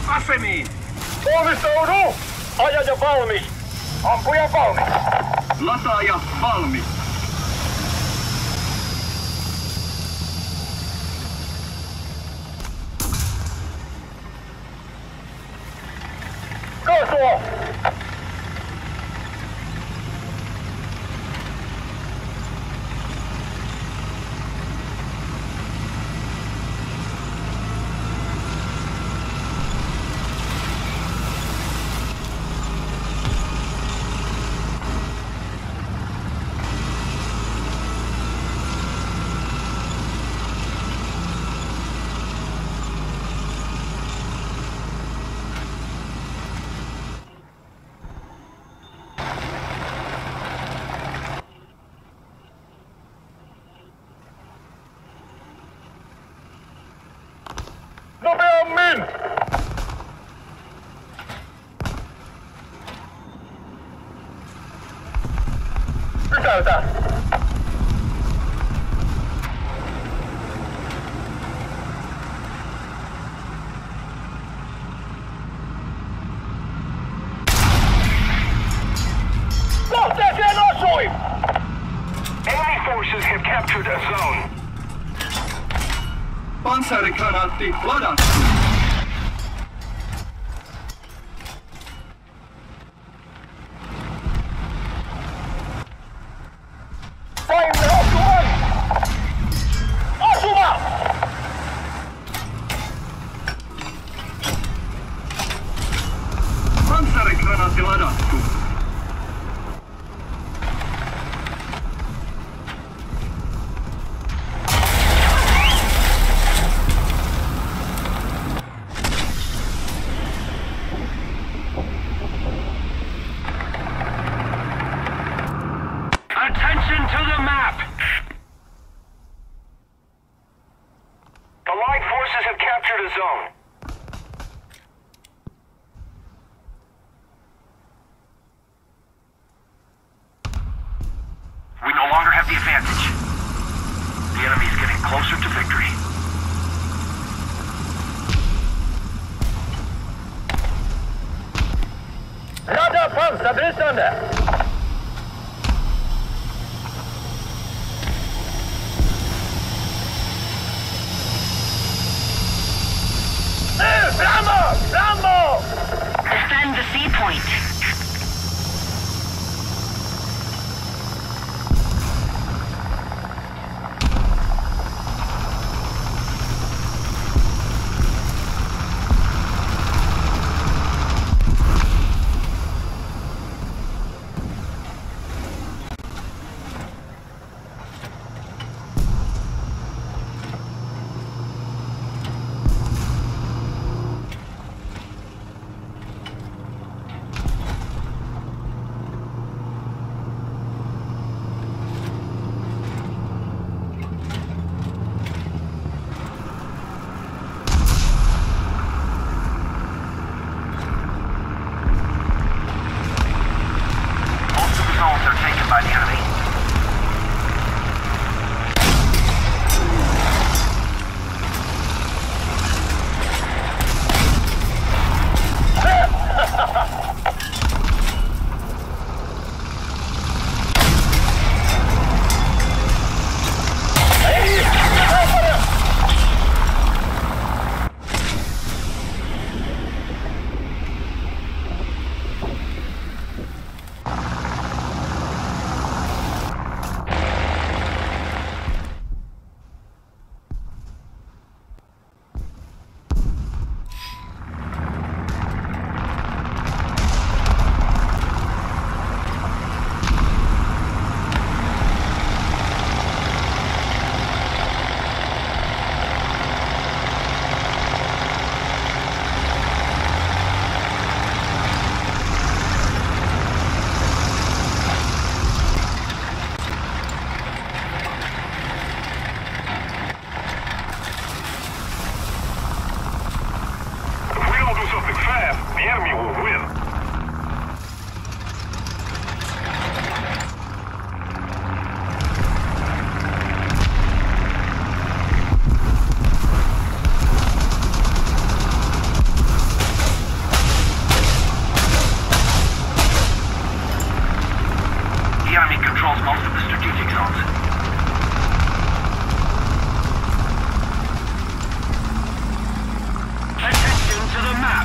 Asemiin! Valmistaudu! Ajaja valmis! Ampuja valmis! Lataaja valmis! Kaasua! Nopeammin! Pysäytä! Kohteeseen osui! Enemy forces have captured a zone. Panssarigranaatti ladattu. Saimme osuman! Osuma! Panssarigranaatti ladattu. Attention to the map! The Allied forces have captured a zone. We no longer have the advantage. The enemy is getting closer to victory. Radarpanzer bristande! Bravo! Bravo! Defend the sea point. Zones are taken by the enemy. enemy controls most of the strategic zones. Attention to the map!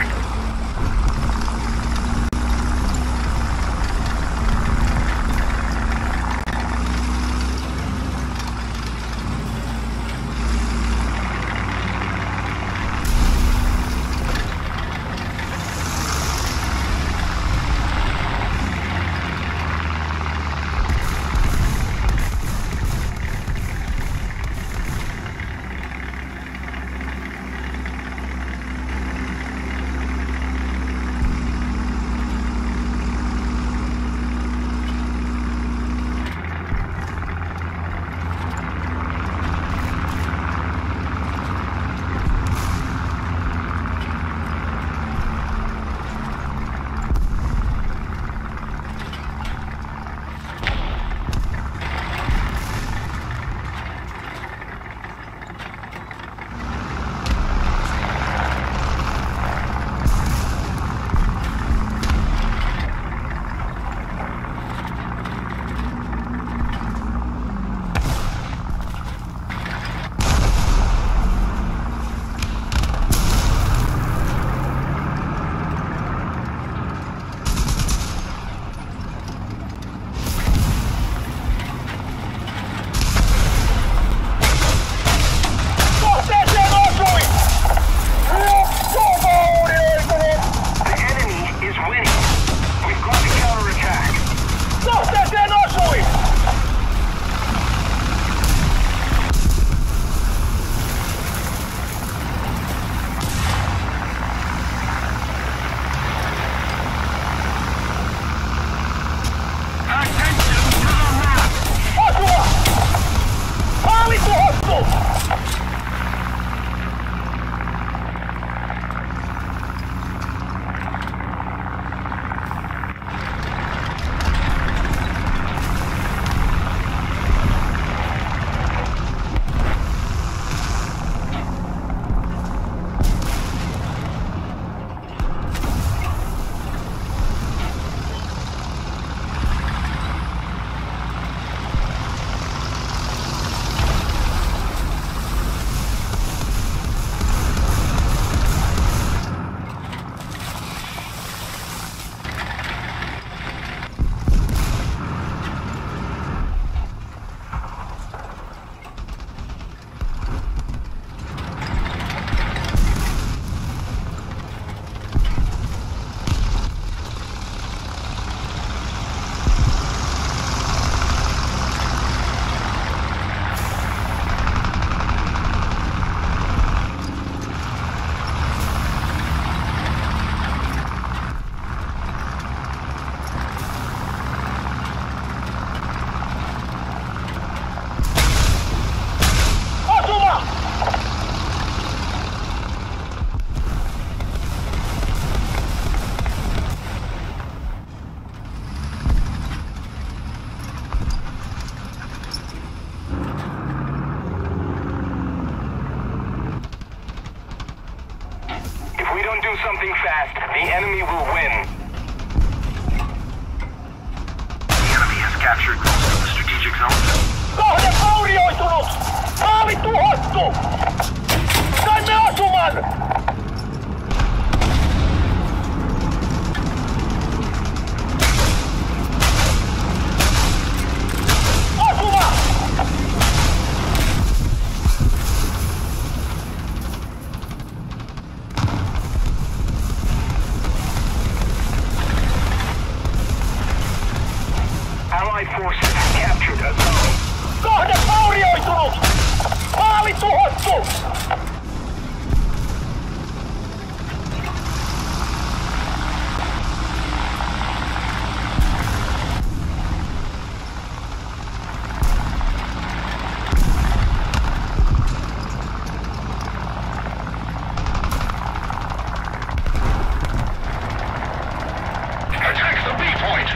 something fast, the enemy will win. The enemy has captured most of the strategic zones. Kohde vaurioitunut! Maavi tuhottu! Saimme osuman! Allied forces captured a zone. Kohde vaurioitunut! Maavi tuhottu! Attack the B point.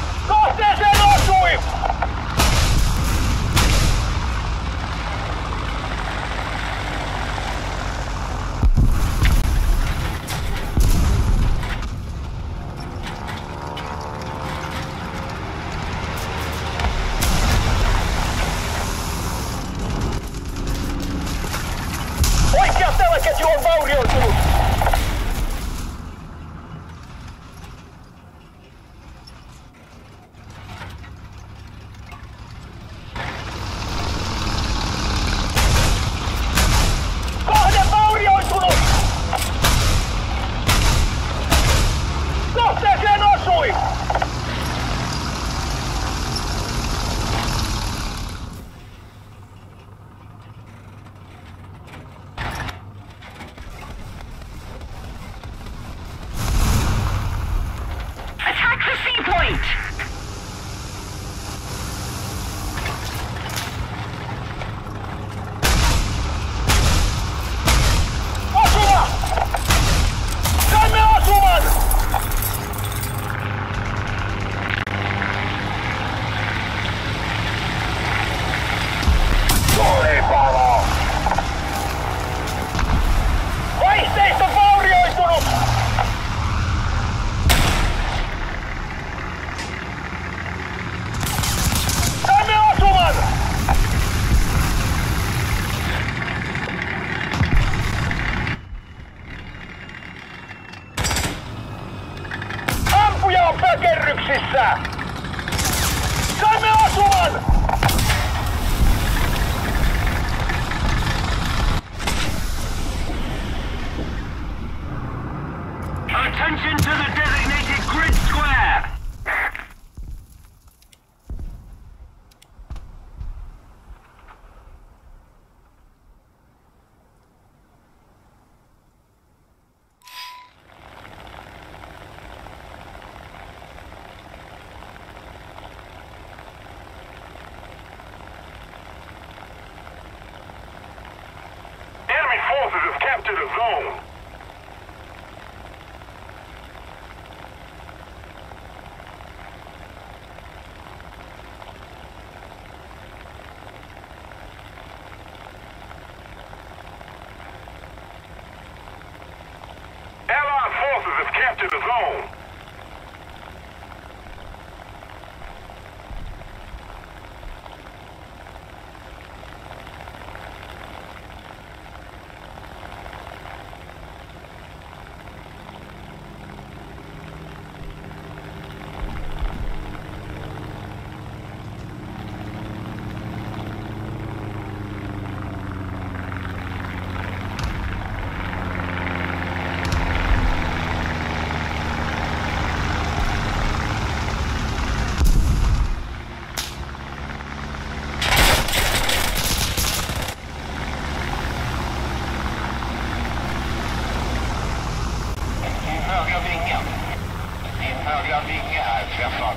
Kohteeseen osui! C point! Osuma! Saamme osuman! Tulipalo! Vaihteisto vaurioitunut! Saamme osuman! Ampuja on pökerryksissä! Saimme osuman! Attention to the designated grid square! Enemy forces have captured a zone. Allied forces have captured a zone. Högra vinge här, träffad.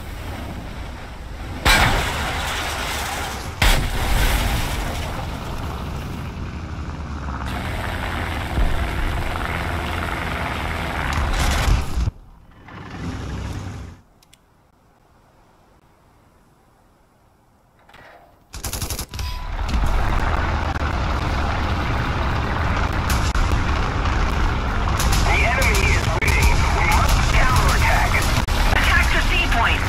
Attack the C point!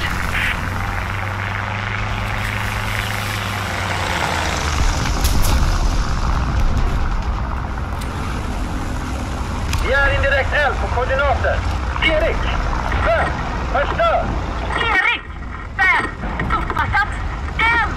Vi är indirekt eld på koordinater. Erik! 5! Förstör! Erik! 5! Uppfattat! Eld!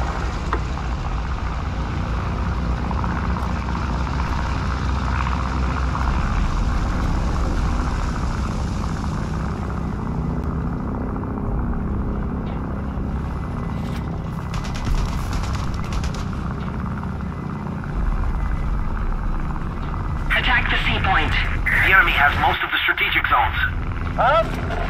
Attack the C point! The enemy has most of the strategic zones. Ja,